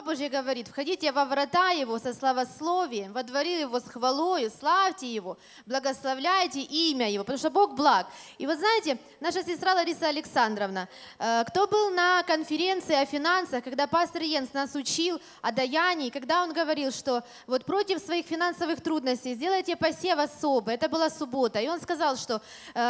Божий говорит: входите во врата Его со славословием, во дворы Его с хвалою, славьте Его, благословляйте имя Его, потому что Бог благ. И вот знаете, наша сестра Лариса Александровна, кто был на конференции о финансах, когда пастор Йенс нас учил о даянии, когда он говорил, что вот против своих финансовых трудностей сделайте посев особо, это была суббота, и он сказал, что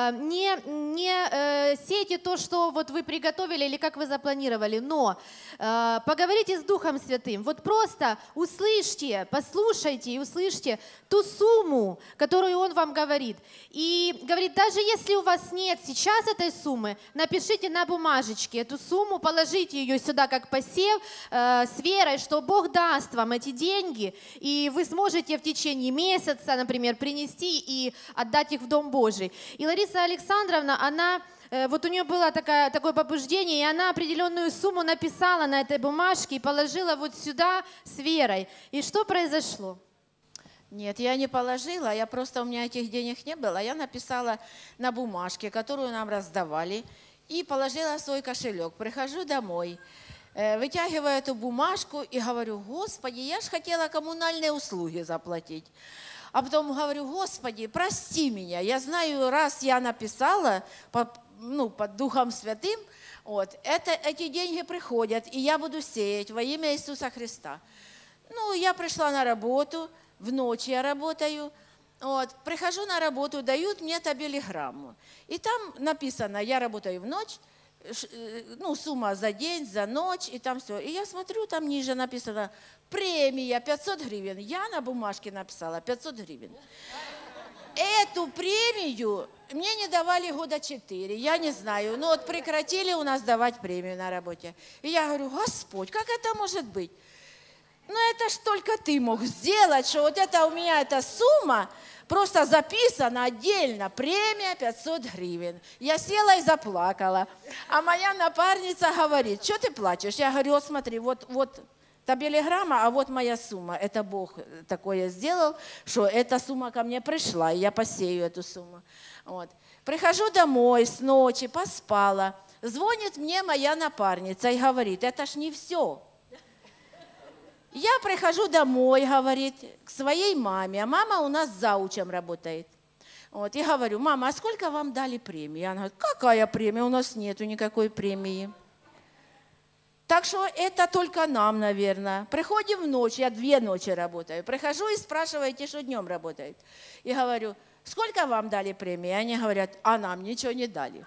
не сейте то, что вот вы приготовили или как вы запланировали, но поговорите с Духом Святым, вот просто услышьте, послушайте и услышьте ту сумму, которую Он вам говорит. И говорит, даже если у вас нет сейчас этой суммы, напишите на бумажечке эту сумму, положите ее сюда как посев с верой, что Бог даст вам эти деньги, и вы сможете в течение месяца, например, принести и отдать их в Дом Божий. И Лариса Александровна, она... Вот у нее было такое побуждение, и она определенную сумму написала на этой бумажке и положила вот сюда с верой. И что произошло? Нет, я не положила, у меня этих денег не было. Я написала на бумажке, которую нам раздавали, и положила в свой кошелек. Прихожу домой, вытягиваю эту бумажку и говорю: Господи, я ж хотела коммунальные услуги заплатить. А потом говорю: Господи, прости меня. Я знаю, раз я написала под Духом Святым, эти деньги приходят, и я буду сеять во имя Иисуса Христа. Я пришла на работу, в ночь я работаю, прихожу на работу, дают мне табелеграмму. И там написано: я работаю в ночь, сумма за день, за ночь, и там все. И я смотрю, там ниже написано: премия 500 гривен. Я на бумажке написала 500 гривен. Эту премию мне не давали года 4, я не знаю. Прекратили у нас давать премию на работе. И я говорю: Господь, как это может быть? Это ж только Ты мог сделать, что у меня эта сумма просто записана отдельно, премия 500 гривен. Я села и заплакала. А моя напарница говорит: что ты плачешь? Я говорю: смотри, вот табелеграмма, а вот моя сумма. Это Бог такое сделал, что эта сумма ко мне пришла, и я посею эту сумму. Прихожу домой с ночи, поспала. Звонит мне моя напарница и говорит: это ж не все. Я прихожу домой, говорит, к своей маме, а мама у нас заучем работает. И говорю: мама, а сколько вам дали премии? Она говорит: какая премия? У нас нету никакой премии. Так что это только нам, наверное. Приходим в ночь, я 2 ночи работаю. Прихожу и спрашиваете, что днем работает. И говорю: сколько вам дали премии? Они говорят: а нам ничего не дали.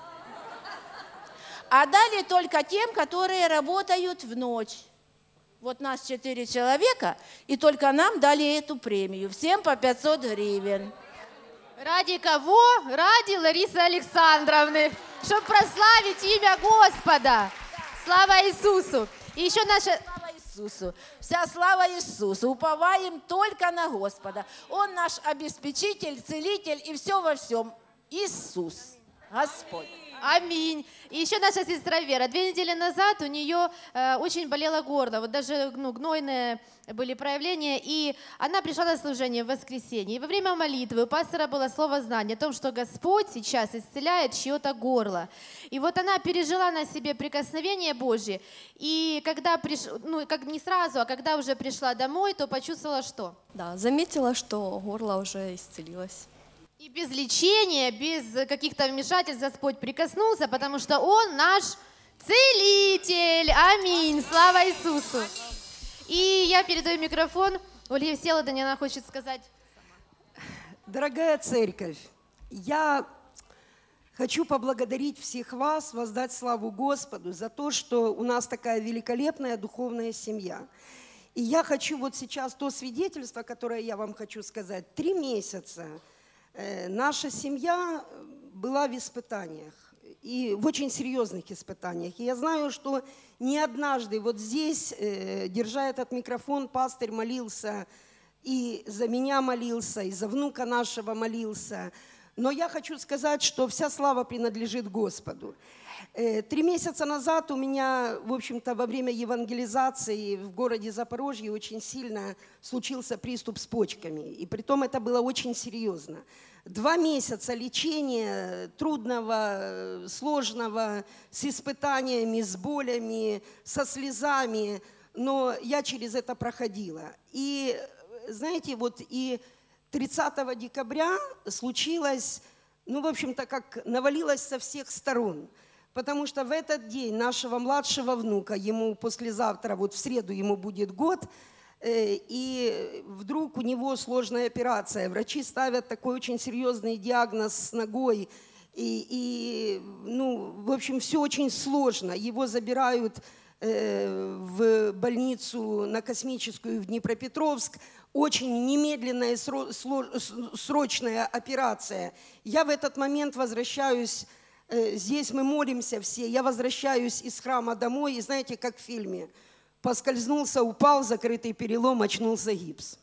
А дали только тем, которые работают в ночь. Вот нас 4 человека, и только нам дали эту премию. Всем по 500 гривен. Ради кого? Ради Ларисы Александровны, чтобы прославить имя Господа. Слава Иисусу! И еще наша... Слава Иисусу! Вся слава Иисусу! Уповаем только на Господа. Он наш обеспечитель, целитель и все во всем. Иисус, Господь. Аминь. И еще наша сестра Вера. 2 недели назад у нее очень болело горло. Вот даже гнойные были проявления. И она пришла на служение в воскресенье. И во время молитвы у пастора было слово знания о том, что Господь сейчас исцеляет чье-то горло. И вот она пережила на себе прикосновение Божье. И когда не сразу, а когда уже пришла домой, то почувствовала что? Да, заметила, что горло уже исцелилось. И без лечения, без каких-то вмешательств Господь прикоснулся, потому что Он наш целитель. Аминь. Слава Иисусу. И я передаю микрофон Ольге Всеволодовне, она хочет сказать. Дорогая церковь, я хочу поблагодарить всех вас, воздать славу Господу за то, что у нас такая великолепная духовная семья. И я хочу вот сейчас то свидетельство, которое я вам хочу сказать. 3 месяца наша семья была в испытаниях, и в очень серьезных испытаниях. И я знаю, что не однажды вот здесь, держа этот микрофон, пастырь молился, и за меня молился, и за внука нашего молился. Но я хочу сказать, что вся слава принадлежит Господу. 3 месяца назад у меня, в общем-то, во время евангелизации в городе Запорожье очень сильно случился приступ с почками. И притом это было очень серьезно. 2 месяца лечения трудного, сложного, с испытаниями, с болями, со слезами. но я через это проходила. И, знаете, вот и 30 декабря случилось, ну, в общем-то, как навалилось со всех сторон. Потому что в этот день нашего младшего внука, ему послезавтра, вот в среду ему будет год, и вдруг у него сложная операция. Врачи ставят такой очень серьезный диагноз с ногой. Ну, в общем, все очень сложно. Его забирают в больницу на Космическую в Днепропетровск. Очень немедленная, срочная операция. Я в этот момент возвращаюсь, здесь мы молимся все, я возвращаюсь из храма домой, и знаете, как в фильме, поскользнулся, упал, закрытый перелом, очнулся гипс.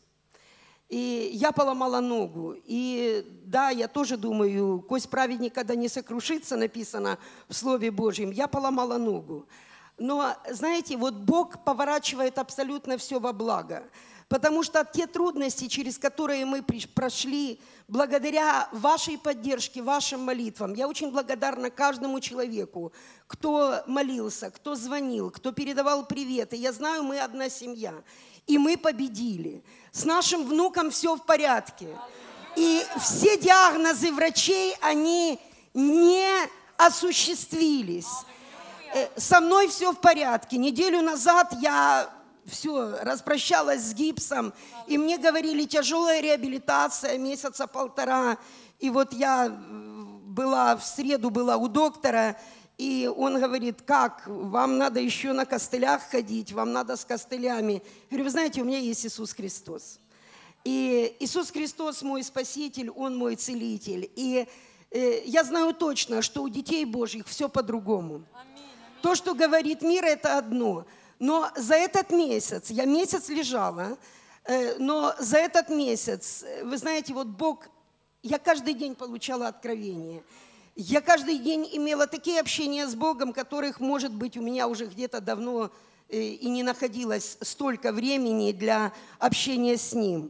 И я поломала ногу. И да, я тоже думаю, кость праведника да не сокрушится, написано в Слове Божьем. Я поломала ногу. Но, знаете, вот Бог поворачивает абсолютно все во благо. Потому что те трудности, через которые мы прошли, благодаря вашей поддержке, вашим молитвам, я очень благодарна каждому человеку, кто молился, кто звонил, кто передавал приветы. Я знаю, мы одна семья. И мы победили. С нашим внуком все в порядке. И все диагнозы врачей, они не осуществились. Со мной все в порядке. Неделю назад я все, распрощалась с гипсом, и мне говорили, тяжелая реабилитация, месяца полтора. И вот я в среду была у доктора, и он говорит, как, вам надо еще на костылях ходить, вам надо с костылями. Я говорю, вы знаете, у меня есть Иисус Христос. И Иисус Христос мой Спаситель, Он мой Целитель. И я знаю точно, что у детей Божьих все по-другому. То, что говорит мир, это одно. Но за этот месяц, я месяц лежала, но за этот месяц, вы знаете, вот Бог, я каждый день получала откровение. Я каждый день имела такие общения с Богом, которых, может быть, у меня уже где-то давно и не находилось столько времени для общения с Ним.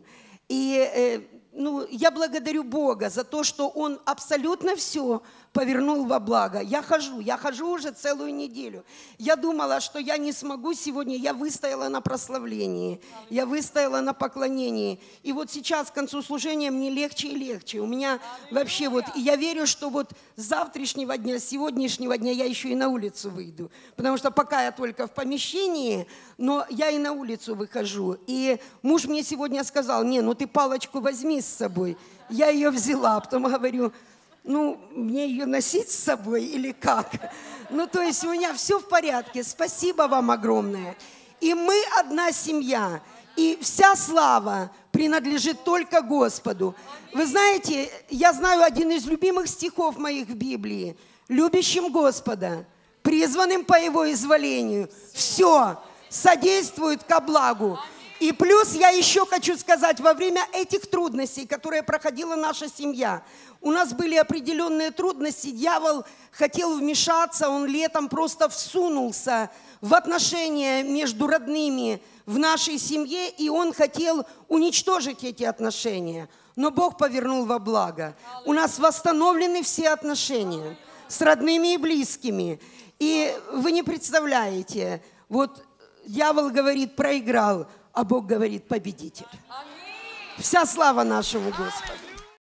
И ну, я благодарю Бога за то, что Он абсолютно все повернул во благо. Я хожу уже целую неделю. Я думала, что я не смогу сегодня. Я выстояла на прославлении, я выстояла на поклонении. И вот сейчас, к концу служения, мне легче и легче. У меня вообще вот, и я верю, что вот с завтрашнего дня, с сегодняшнего дня я еще и на улицу выйду. Потому что пока я только в помещении, но я и на улицу выхожу. И муж мне сегодня сказал, не, ну ты палочку возьми с собой. Я ее взяла, потом говорю, ну, мне ее носить с собой или как? Ну, то есть у меня все в порядке. Спасибо вам огромное. И мы одна семья. И вся слава принадлежит только Господу. Вы знаете, я знаю один из любимых стихов моих в Библии. Любящим Господа, призванным по Его изволению, все содействует ко благу. И плюс я еще хочу сказать, во время этих трудностей, которые проходила наша семья, у нас были определенные трудности, дьявол хотел вмешаться, он летом просто всунулся в отношения между родными в нашей семье, и он хотел уничтожить эти отношения. Но Бог повернул во благо. У нас восстановлены все отношения с родными и близкими. И вы не представляете, вот дьявол говорит, проиграл, а Бог говорит, победитель. Вся слава нашему Господу.